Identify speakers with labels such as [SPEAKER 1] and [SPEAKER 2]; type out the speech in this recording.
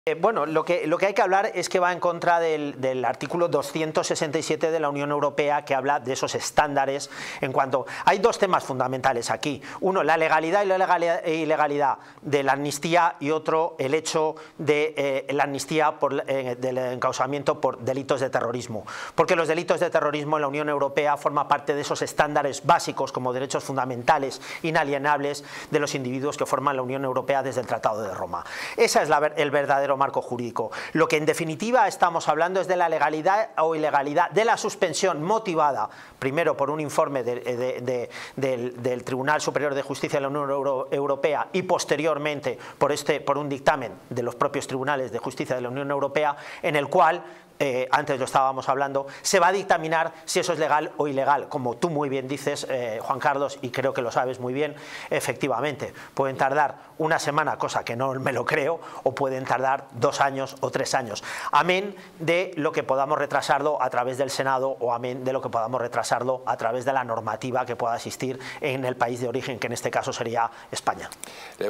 [SPEAKER 1] Bueno, lo que hay que hablar es que va en contra del artículo 267 de la Unión Europea, que habla de esos estándares en cuanto... Hay dos temas fundamentales aquí. Uno, la legalidad y la ilegalidad de la amnistía, y otro, el hecho de la amnistía del encausamiento por delitos de terrorismo. Porque los delitos de terrorismo en la Unión Europea forman parte de esos estándares básicos como derechos fundamentales, inalienables de los individuos que forman la Unión Europea desde el Tratado de Roma. Ese es el verdadero marco jurídico. Lo que en definitiva estamos hablando es de la legalidad o ilegalidad de la suspensión motivada primero por un informe del Tribunal Superior de Justicia de la Unión Europea y posteriormente por un dictamen de los propios tribunales de justicia de la Unión Europea, en el cual antes lo estábamos hablando, se va a dictaminar si eso es legal o ilegal. Como tú muy bien dices, Juan Carlos, y creo que lo sabes muy bien, efectivamente, pueden tardar una semana, cosa que no me lo creo, o pueden tardar 2 años o 3 años. Amén de lo que podamos retrasarlo a través del Senado, o amén de lo que podamos retrasarlo a través de la normativa que pueda existir en el país de origen, que en este caso sería España.